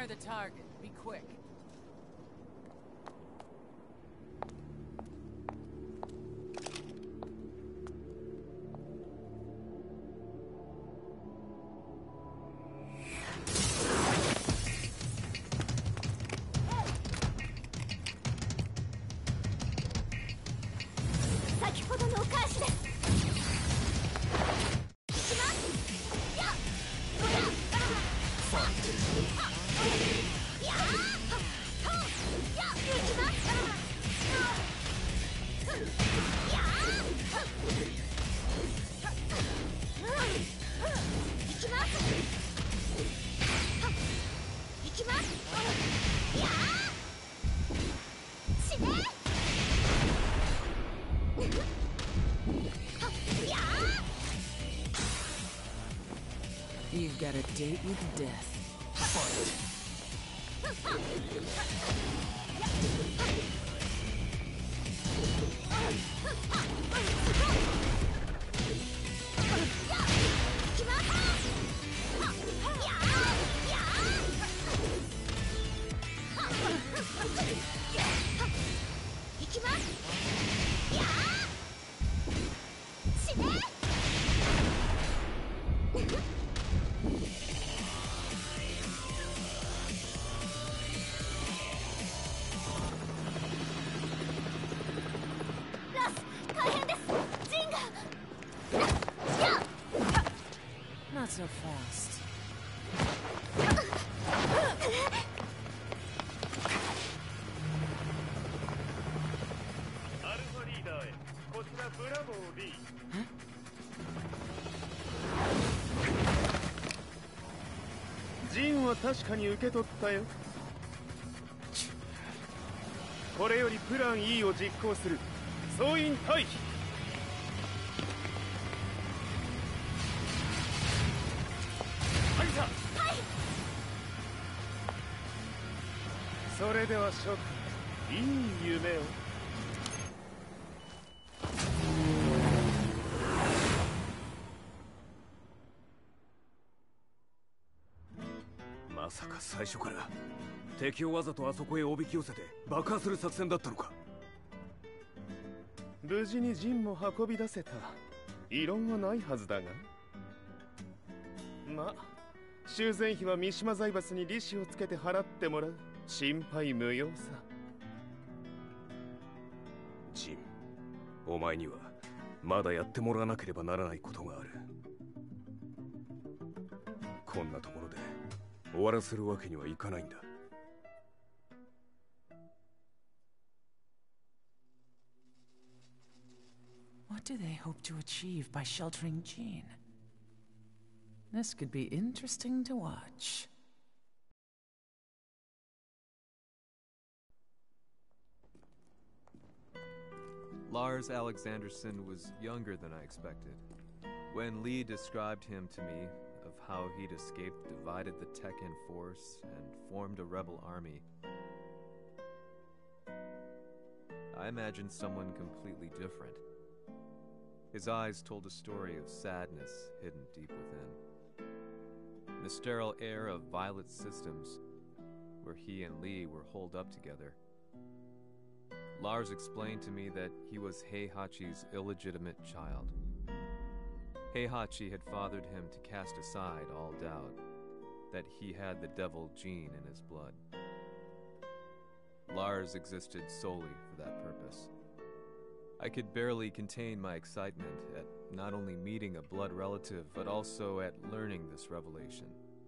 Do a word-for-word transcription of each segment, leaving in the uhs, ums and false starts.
Fire the target. Be quick. You've got a date with death. Fight! Not so fast. アルファリーダーへ、こちらブラボー B。ジンは確かに受け取ったよ。これよりプラン E を実行する。総員退避。それでは諸君、いい夢を。まさか最初から敵をわざとあそこへおびき寄せて爆破する作戦だったのか。無事に陣も運び出せた。異論はないはずだが。ま、修繕費は三島財閥に利子をつけて払ってもらう。心配無用さ。ジン、お前にはまだやってもらわなければならないことがある。こんなところで終わらせるわけにはいかないんだ。 What do they hope to achieve by sheltering Jean? This could be interesting to watch. Lars Alexanderson was younger than I expected. When Lee described him to me, of how he'd escaped, divided the Tekken force, and formed a rebel army, I imagined someone completely different. His eyes told a story of sadness hidden deep within. The sterile air of Violet Systems, where he and Lee were holed up together. Lars explained to me that he was Heihachi's illegitimate child. Heihachi had fathered him to cast aside all doubt that he had the devil gene in his blood. Lars existed solely for that purpose. I could barely contain my excitement at not only meeting a blood relative, but also at learning this revelation.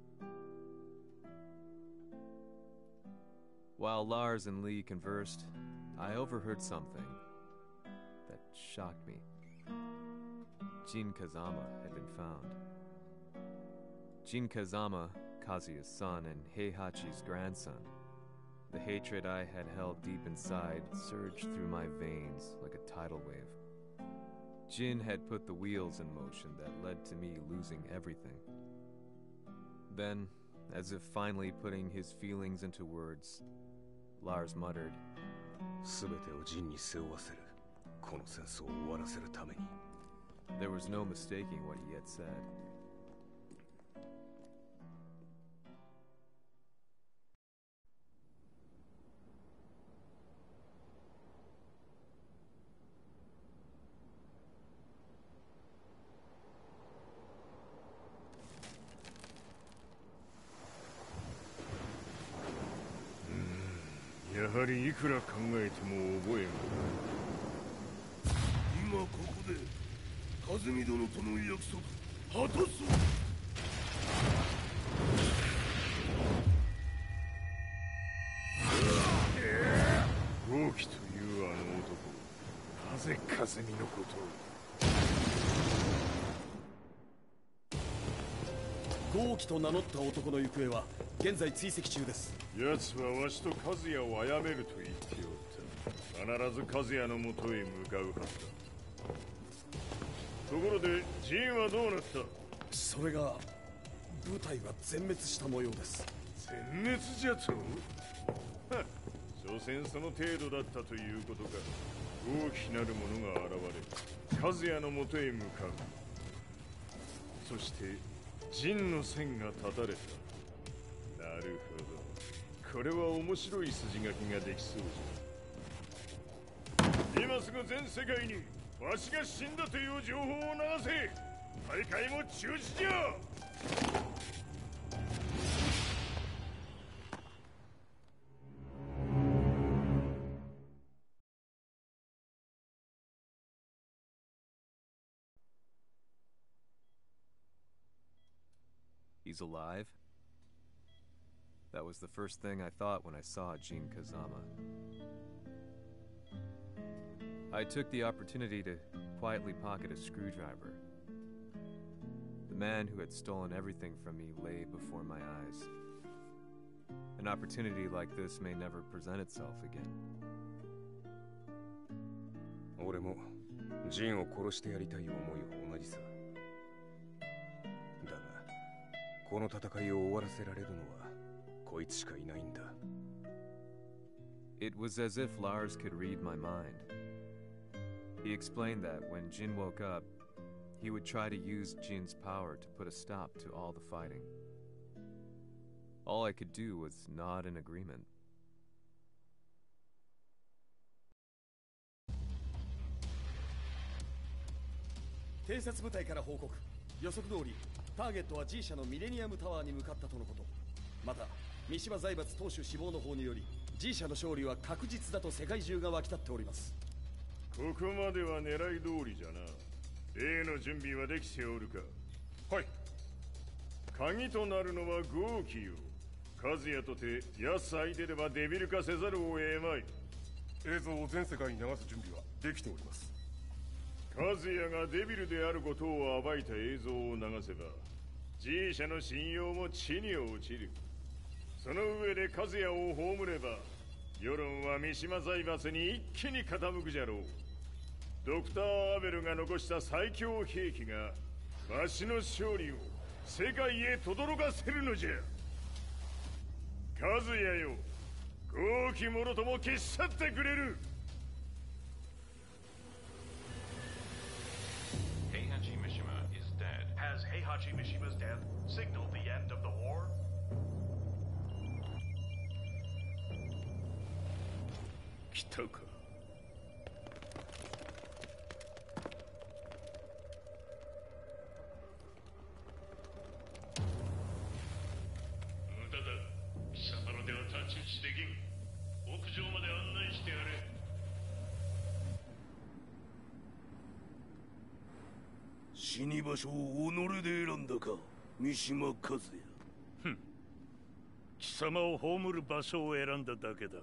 While Lars and Lee conversed, I overheard something that shocked me. Jin Kazama had been found. Jin Kazama, Kazuya's son and Heihachi's grandson. The hatred I had held deep inside surged through my veins like a tidal wave. Jin had put the wheels in motion that led to me losing everything. Then, as if finally putting his feelings into words, Lars muttered, 全てをジンに背負わせる。この戦争を終わらせるために。There was no mistaking what he had said. はりいくら考えても覚えん。今ここで風見殿との約束果たそう。豪輝というあの男、なぜ風見のことを。 豪輝と名乗った男の行方は現在追跡中です。 奴はわしと和也を殺めると言っておった。必ず和也のもとへ向かうはずだ。ところでジンはどうなった？ それが部隊は全滅した模様です。 全滅じゃと？はっ、所詮その程度だったということか。大きなる者が現れ和也のもとへ向かう。そして陣の線が断たれた。なるほど、これは面白い筋書きができそうじゃ。今すぐ全世界にわしが死んだという情報を流せ。大会も中止じゃ。 He's alive? That was the first thing I thought when I saw Jin Kazama. I took the opportunity to quietly pocket a screwdriver. The man who had stolen everything from me lay before my eyes. An opportunity like this may never present itself again. 俺もジンを殺してやりたい思いは同じさ。だがこの戦いを終わらせられるのはこいつしかいないんだ。 It was as if Lars could read my mind. He explained that when Jin woke up, he would try to use Jin's power to put a stop to all the fighting. All I could do was nod in agreement. 偵察部隊から報告。予測通りターゲットは G 社のミレニアムタワーに向かったとのこと。また三島財閥当主死亡の方により G 社の勝利は確実だと世界中が沸き立っております。 ここまでは狙い通りじゃな。例の準備はできておるか？はい。鍵となるのは豪輝よ。和也とて奴相手ではデビル化せざるを得まい。 映像を全世界に流す準備はできております。 和也がデビルであることを暴いた映像を流せば G 社の信用も地に落ちる。その上で和也を葬れば世論は三島財閥に一気に傾くじゃろう。ドクター・アベルが残した最強兵器がわしの勝利を世界へ轟かせるのじゃ。和也よ、豪輝者とも消し去ってくれる。 Heihachi Mishima is dead. Has Heihachi Mishima's death signaled the end of the war? 来たか。 無駄だ。貴様のでは太刀打ちできん。屋上まで案内してやれ。 死に場所を己で選んだか、三島和也。 ふん。貴様を葬る場所を選んだだけだ。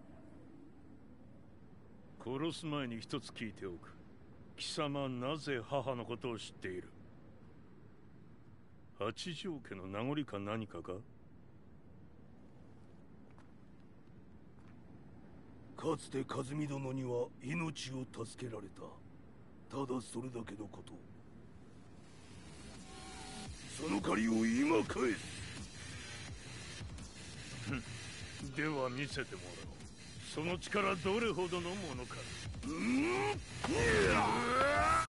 殺す前に一つ聞いておく。貴様はなぜ母のことを知っている？八条家の名残か何かか？ かつて和美殿には命を助けられた。ただそれだけのこと。その借りを今返す。では見せてもらおう。その力どれほどのものか。 うん。